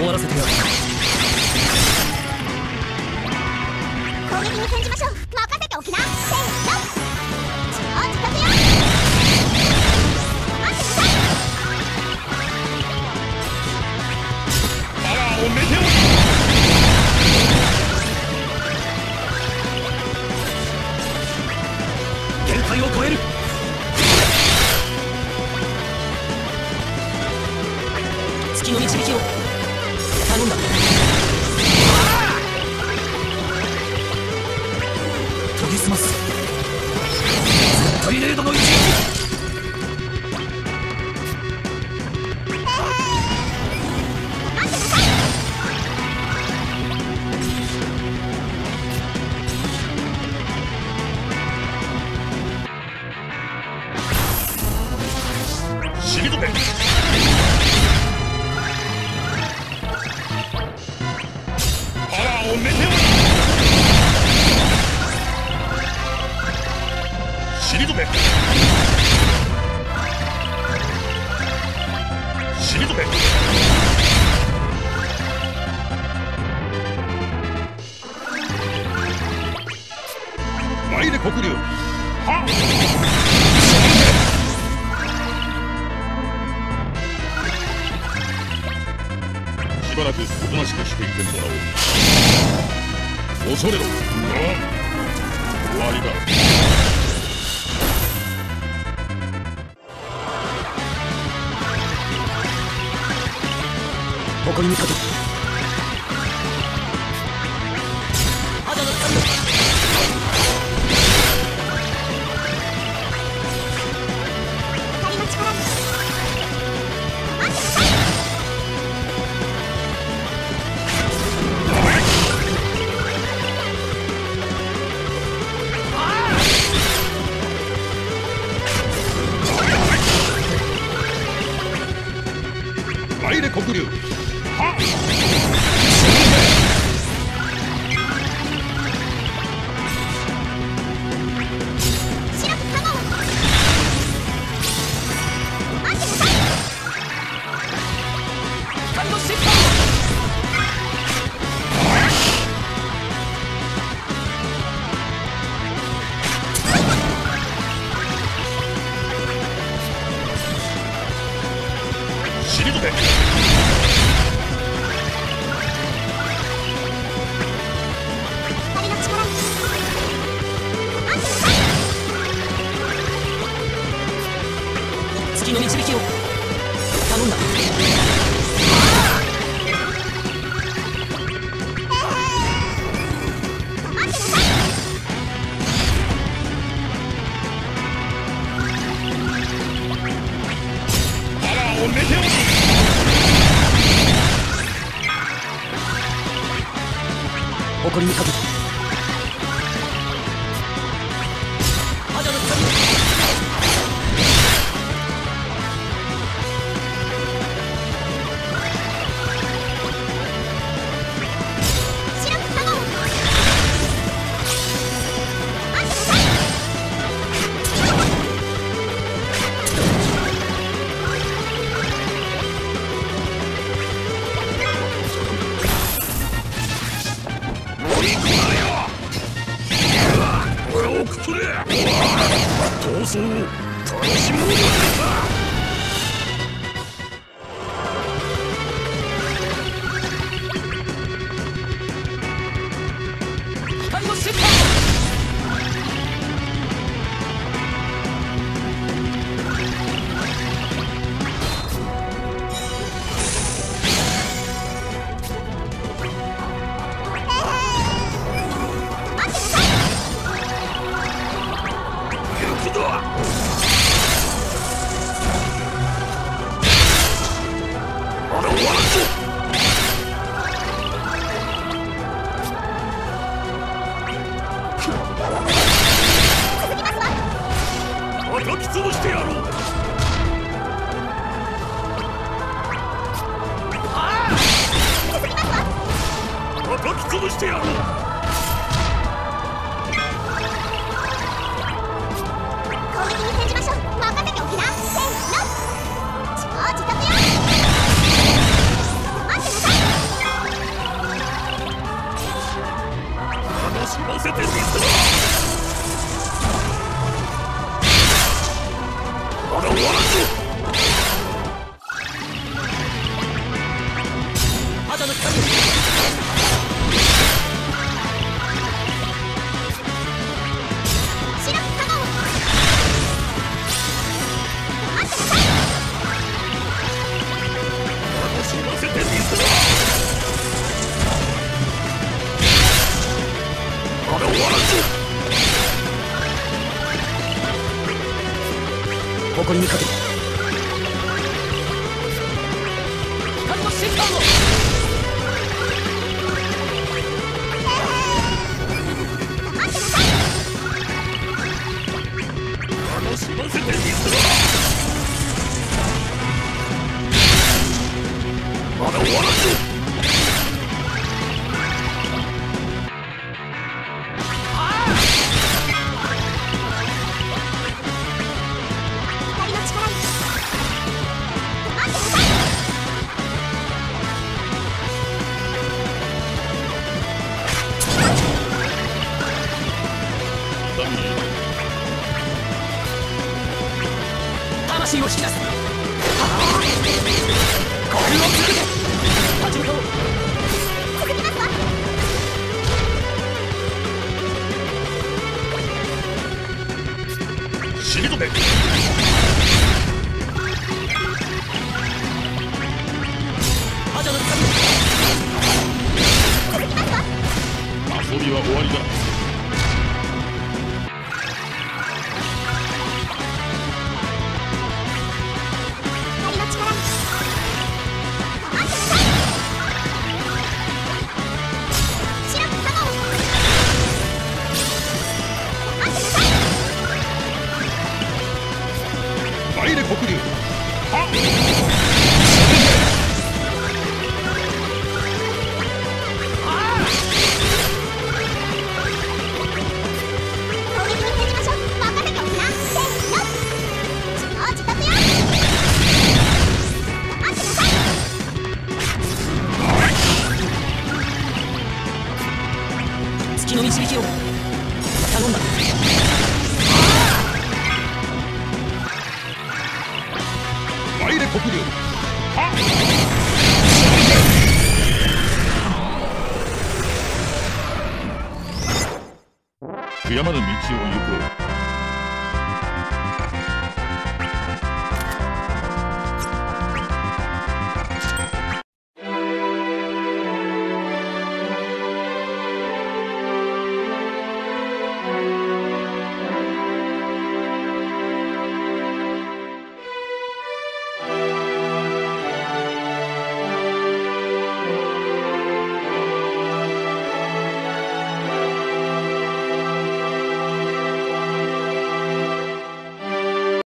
わらせてやる。 攻撃に転じましょう。任せておきな。せーの。超自宅よ。待ってください。 パワーをメテオ。 限界を超える。月の導きを頼んだ。研ぎ澄ます。トリレードの一撃。 退け。パワーをメテオ。退け。退け。参れ黒竜。はっ。しばらくおとなしくしていてもらおう。恐れろ。終わりだ。 誇りにかける。肌の光を。 光の力に。待ってください。 参れ黒竜。はっ。 白く卵。待ってください。 光の疾走。 退け。 光の力に。待ってください。 月の導きを頼んだ。 待ってください。 パワーをメテオ。 誇りにかける。肌の光を。 白く卵。待ってください。 逃走を楽しもうではないか。 光の疾走。 叩き潰してやろう。叩き潰してやろう。 攻撃に転じましょう。任せておきな。せーの。超自宅よ。待ってください。 終わらず。誇りにかける。光のシェイカーを。楽しませてみせろ。まだ終わらず。魂を引き出す。呼吸を続けて立ち向かおう。 続きますわ。 退け。 覇者の掴み。 続きますわ。 遊びは終わりだ。 月の導きを頼んだ。 参れ黒竜。悔やまぬ道を行こう。